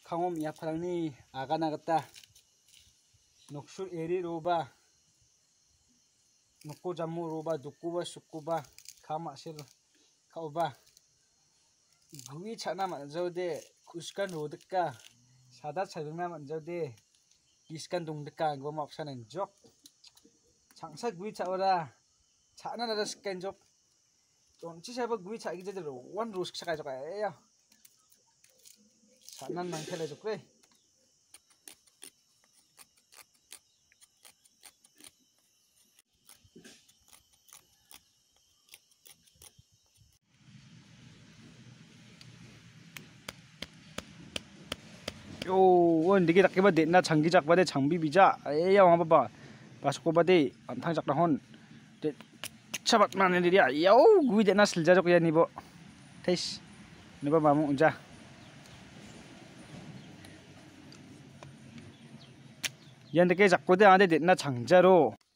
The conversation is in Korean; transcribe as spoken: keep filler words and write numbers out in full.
강홈 야파랑니 아가 나갔다. 녹술 에리 로바 녹고 잠무 로바 두꾸바 수꾸바 카마실 카오바 구이 차나 만져데 쿠스칸 로드까 사다 차등나 만져데 기스칸 동드까 이거 맙사는 적 장사 구이 차오라 차나 나다 스캔 적 tonchi sabar gui cha gi jero one rose sa ka ya sanan nang khele jok re yo won digi tak ba de na changi jak ba de changbi bija e ya wa ba pas ko ba de antang jak na hon de chabat man ni dia yo gui de na silja jok ya ni bo tes ni ba mamu unja yan de ke jak ko de ande de na changjaro